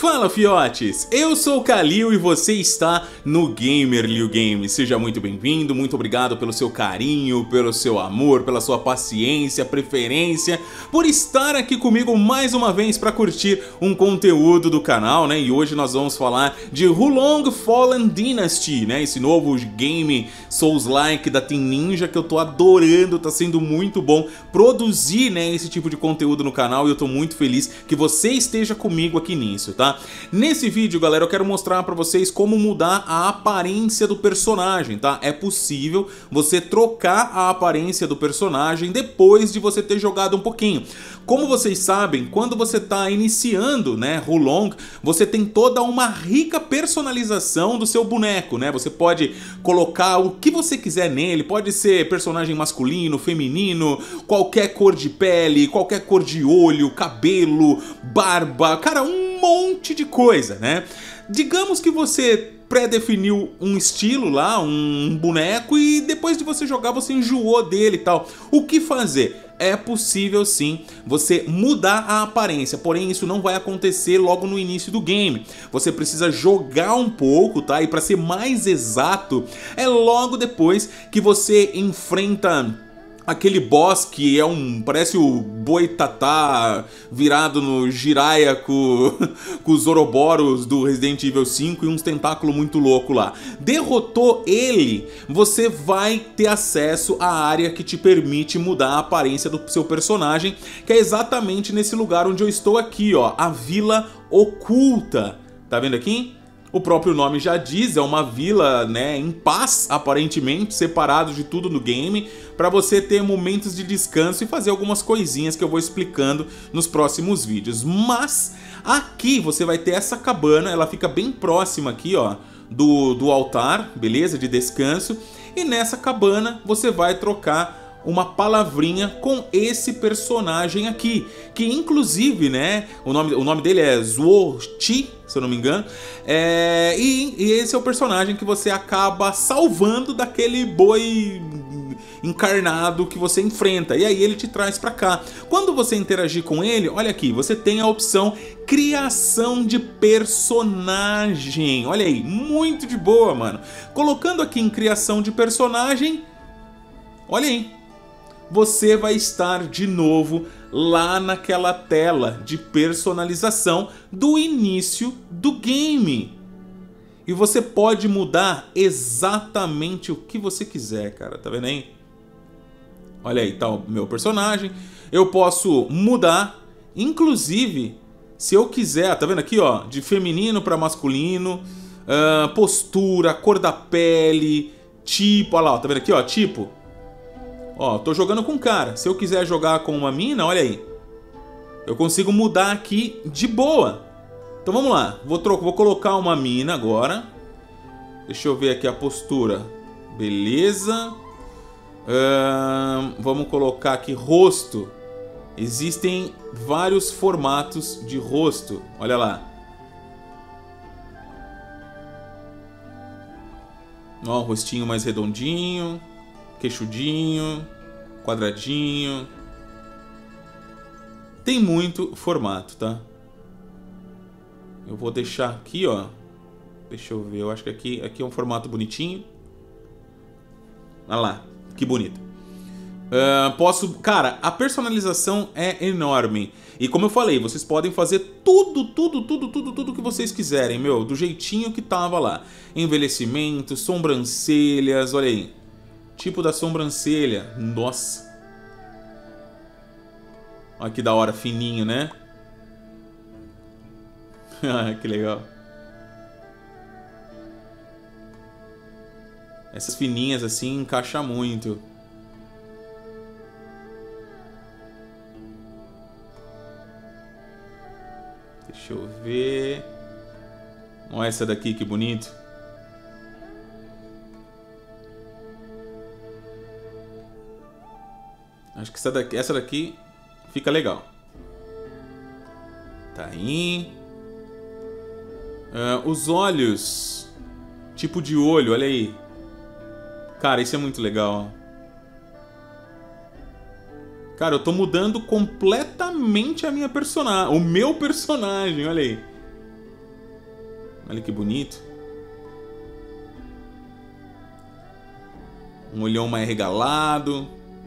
Fala fiotes, eu sou o Kalil e você está no Gamer Liu Games. Seja muito bem-vindo, muito obrigado pelo seu carinho, pelo seu amor, pela sua paciência, preferência, por estar aqui comigo mais uma vez para curtir um conteúdo do canal, né? E hoje nós vamos falar de Wulong Fallen Dynasty, né? Esse novo game Souls-like da Team Ninja que eu tô adorando, tá sendo muito bom produzir, né, esse tipo de conteúdo no canal e eu tô muito feliz que você esteja comigo aqui nisso, tá? Nesse vídeo, galera, eu quero mostrar pra vocês como mudar a aparência do personagem, tá? É possível você trocar a aparência do personagem depois de você ter jogado um pouquinho. Como vocês sabem, quando você tá iniciando, né, Wulong, você tem toda uma rica personalização do seu boneco, né? Você pode colocar o que você quiser nele, pode ser personagem masculino, feminino, qualquer cor de pele, qualquer cor de olho, cabelo, barba, cara, um monte de coisa, né? Digamos que você pré-definiu um estilo lá, um boneco, e depois de você jogar você enjoou dele e tal. O que fazer? É possível sim você mudar a aparência, porém isso não vai acontecer logo no início do game. Você precisa jogar um pouco, tá? E para ser mais exato, é logo depois que você enfrenta aquele boss que é parece o Boitatá virado no Jiraiya com os Ouroboros do Resident Evil 5 e uns tentáculos muito louco lá. Derrotou ele, você vai ter acesso à área que te permite mudar a aparência do seu personagem, que é exatamente nesse lugar onde eu estou aqui, ó, a Vila Oculta. Tá vendo aqui? O próprio nome já diz, é uma vila, né, em paz, aparentemente, separado de tudo no game, para você ter momentos de descanso e fazer algumas coisinhas que eu vou explicando nos próximos vídeos. Mas aqui você vai ter essa cabana, ela fica bem próxima aqui, ó, do altar, beleza, de descanso, e nessa cabana você vai trocar uma palavrinha com esse personagem aqui, que inclusive, né, o nome dele é Zuo Chi, se eu não me engano, e esse é o personagem que você acaba salvando daquele boi encarnado que você enfrenta, e aí ele te traz pra cá. Quando você interagir com ele, olha aqui, você tem a opção criação de personagem, olha aí, muito de boa, mano. Colocando aqui em criação de personagem, olha aí, você vai estar de novo lá naquela tela de personalização do início do game. E você pode mudar exatamente o que você quiser, cara, tá vendo aí? Olha aí, tá o meu personagem. Eu posso mudar, inclusive, se eu quiser, tá vendo aqui, ó, de feminino para masculino, postura, cor da pele, tipo, olha lá, tá vendo aqui, ó, tipo. Ó, tô jogando com um cara. Se eu quiser jogar com uma mina, olha aí, eu consigo mudar aqui de boa. Então vamos lá, vou colocar uma mina agora. Deixa eu ver aqui a postura. Beleza. Vamos colocar aqui rosto. Existem vários formatos de rosto. Olha lá. Ó, o rostinho mais redondinho, queixudinho, quadradinho. Tem muito formato, tá? Eu vou deixar aqui, ó. Deixa eu ver, eu acho que aqui é um formato bonitinho. Olha lá, que bonito. Cara, a personalização é enorme. E como eu falei, vocês podem fazer tudo que vocês quiserem, meu, do jeitinho que tava lá. Envelhecimento, sobrancelhas, olha aí. Tipo da sobrancelha, nossa. Olha que da hora, fininho, né? Que legal. Essas fininhas assim encaixa muito. Deixa eu ver. Olha essa daqui, que bonito. Acho que essa daqui fica legal. Tá aí. Os olhos. Tipo de olho, olha aí. Cara, isso é muito legal. Cara, eu tô mudando completamente a minha personagem. O meu personagem, olha aí. Olha que bonito. Um olhão mais regalado.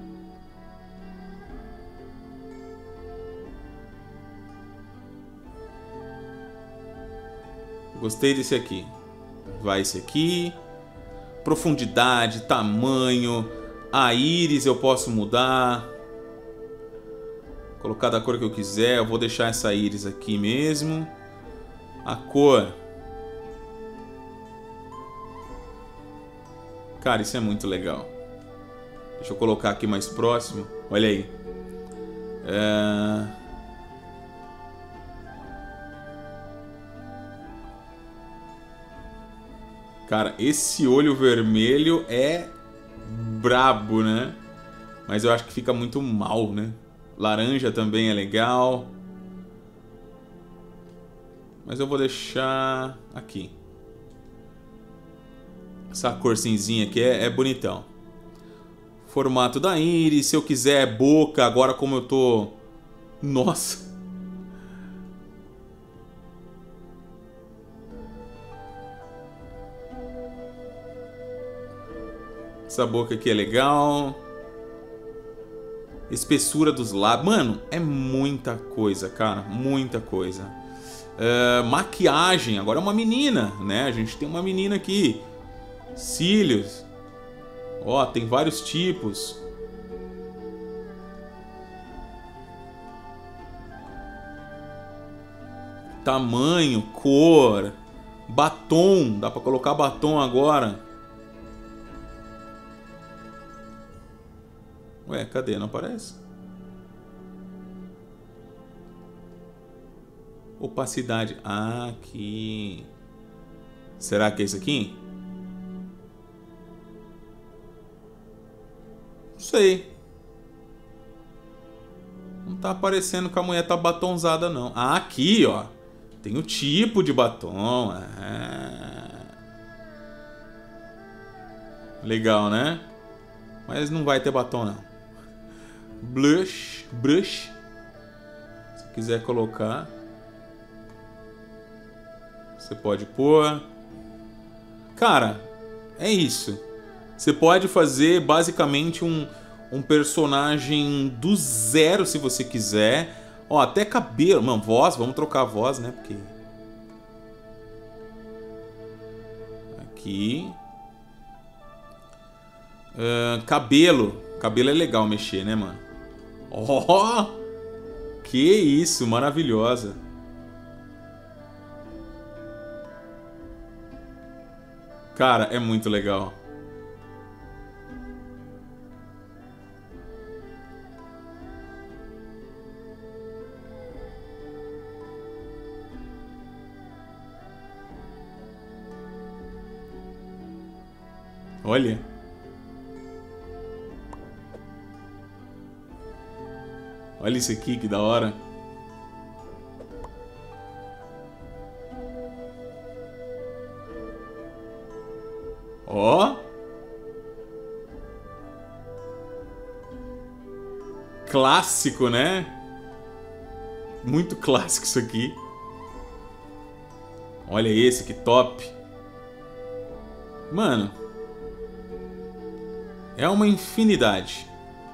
Gostei desse aqui. Vai esse aqui. Profundidade, tamanho. A íris eu posso mudar. Colocar da cor que eu quiser. Eu vou deixar essa íris aqui mesmo. A cor. Cara, isso é muito legal. Deixa eu colocar aqui mais próximo. Olha aí. Cara, esse olho vermelho é brabo, né? Mas eu acho que fica muito mal, né? Laranja também é legal. Mas eu vou deixar aqui. Essa cor cinzinha aqui é bonitão. Formato da íris. Se eu quiser boca, agora como eu tô... Nossa! Essa boca aqui é legal. Espessura dos lábios. Mano, é muita coisa, cara. Muita coisa. Maquiagem. Agora é uma menina, né? A gente tem uma menina aqui. Cílios. Ó, tem vários tipos. Tamanho, cor. Batom. Dá pra colocar batom agora. Ué, cadê? Não aparece? Opacidade. Ah, aqui. Será que é isso aqui? Não sei. Não tá aparecendo que a mulher tá batonzada, não. Ah, aqui, ó. Tem o tipo de batom. Legal, né? Mas não vai ter batom, não. Blush. Se quiser colocar, você pode pôr. Cara, é isso. Você pode fazer basicamente um personagem do zero se você quiser. Ó, até cabelo. Mano, voz. Vamos trocar a voz, né? Porque... Aqui. Cabelo. Cabelo é legal mexer, né, mano? Ó! Que isso, maravilhosa. Cara, é muito legal. Olha. Olha isso aqui, que da hora. Ó. Clássico, né? Muito clássico isso aqui. Olha esse, que top. Mano. É uma infinidade.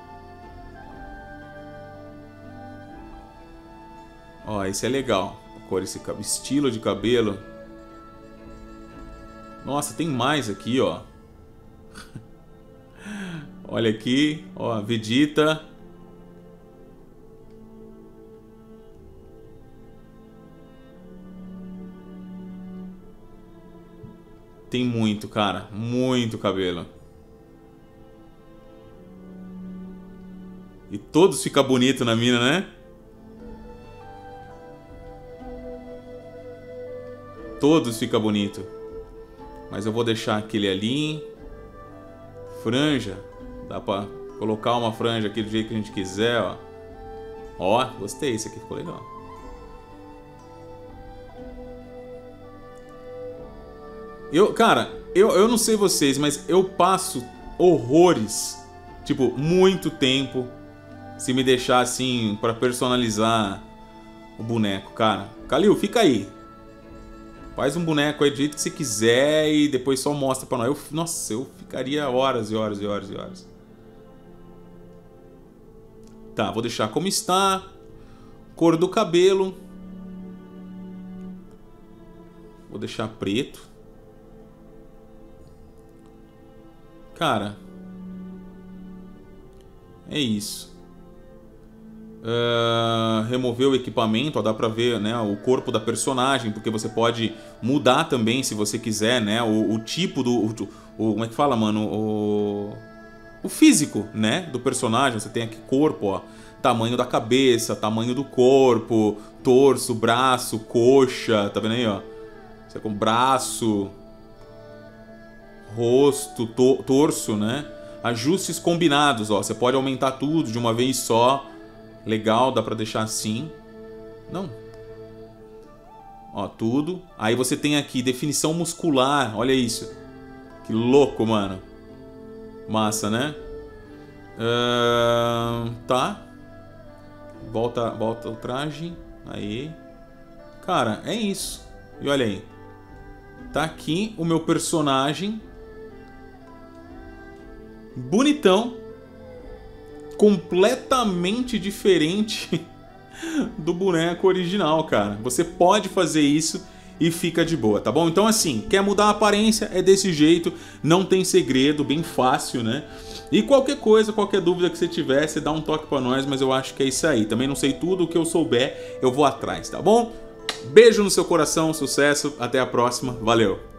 Ó, esse é legal. Cor, esse estilo de cabelo. Nossa, tem mais aqui, ó. Olha aqui, ó, Vegeta. Tem muito, cara. Muito cabelo. E todos ficam bonitos na mina, né? Todos ficam bonitos. Mas eu vou deixar aquele ali. Franja. Dá pra colocar uma franja aqui do jeito que a gente quiser, ó. Ó, gostei. Esse aqui ficou legal. Cara, eu não sei vocês, mas eu passo horrores. Tipo, muito tempo. Se me deixar assim, pra personalizar o boneco, cara. Kalil, fica aí. Faz um boneco aí do jeito que você quiser e depois só mostra pra nós. Nossa, eu ficaria horas e horas e horas e horas. Tá, vou deixar como está. Cor do cabelo. Vou deixar preto. Cara, é isso. Remover o equipamento, ó, dá pra ver, né, o corpo da personagem, porque você pode mudar também, se você quiser, né, o tipo do... como é que fala, mano? O físico, né, do personagem. Você tem aqui corpo, ó, tamanho da cabeça, tamanho do corpo, torso, braço, coxa, tá vendo aí, ó? Você com braço, rosto, torso, né? Ajustes combinados, ó, você pode aumentar tudo de uma vez só. Legal, dá pra deixar assim. Não. Ó, tudo. Aí você tem aqui definição muscular. Olha isso. Que louco, mano. Massa, né? Tá. Volta o traje. Aí. Cara, é isso. E olha aí. Tá aqui o meu personagem. Bonitão. Completamente diferente do boneco original, cara. Você pode fazer isso e fica de boa, tá bom? Então assim, quer mudar a aparência? É desse jeito, não tem segredo, bem fácil, né? E qualquer coisa, qualquer dúvida que você tiver, você dá um toque pra nós, mas eu acho que é isso aí. Também não sei tudo, o que eu souber, eu vou atrás, tá bom? Beijo no seu coração, sucesso, até a próxima, valeu!